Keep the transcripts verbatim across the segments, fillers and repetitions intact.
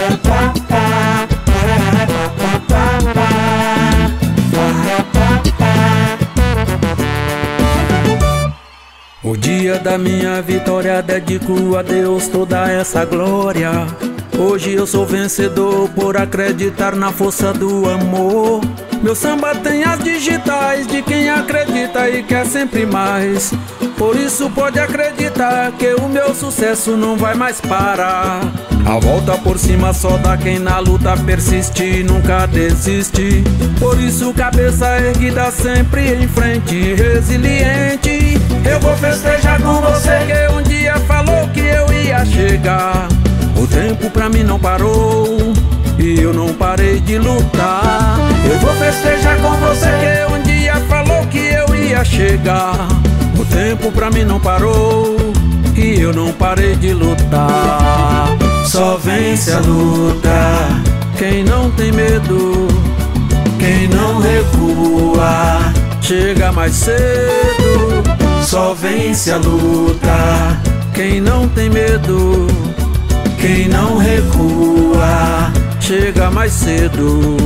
O dia da minha vitória dedico a Deus toda essa glória. Hoje eu sou vencedor por acreditar na força do amor. Meu samba tem as digitais de quem acredita e quer sempre mais. Por isso pode acreditar que o meu sucesso não vai mais parar. A volta por cima só dá quem na luta persiste e nunca desiste. Por isso cabeça erguida sempre em frente, resiliente. Eu vou festejar com você que um dia falou que eu ia chegar. O tempo pra mim não parou e eu não parei de lutar. Eu vou festejar com você que um dia falou que eu ia chegar. O tempo pra mim não parou e eu não parei de lutar. Só vence a luta quem não tem medo, quem não recua, chega mais cedo. Só vence a luta quem não tem medo, quem não recua, chega mais cedo.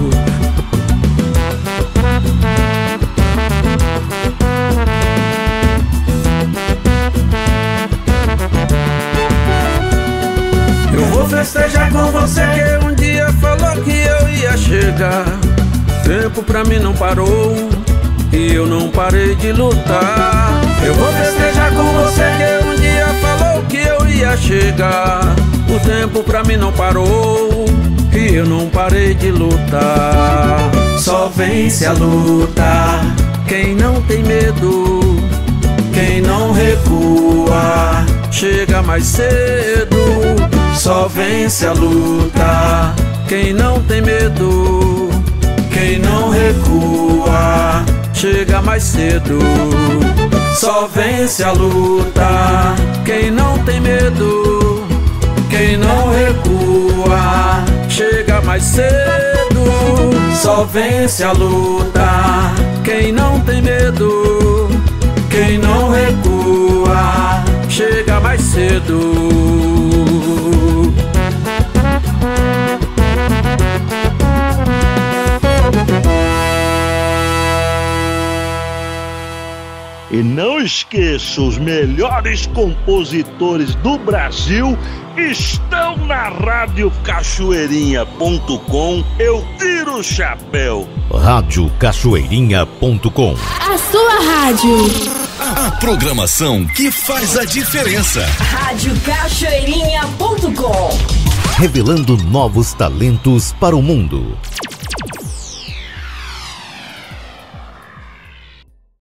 Eu vou festejar com você que um dia falou que eu ia chegar. Tempo pra mim não parou e eu não parei de lutar. Eu vou festejar com você que um dia falou que eu ia chegar. O tempo pra mim não parou e eu não parei de lutar. Só vence a luta quem não tem medo, quem não recua, chega mais cedo. Só vence a luta quem não tem medo, quem não recua, chega mais cedo. Só vence a luta quem não tem medo, quem não recua, chega mais cedo. Só vence a luta quem não tem medo, quem não recua, chega mais cedo. E não esqueça, os melhores compositores do Brasil estão na rádio cachoeirinha ponto com. Eu tiro o chapéu. rádio cachoeirinha ponto com. A sua rádio. A programação que faz a diferença. rádio cachoeirinha ponto com. Revelando novos talentos para o mundo.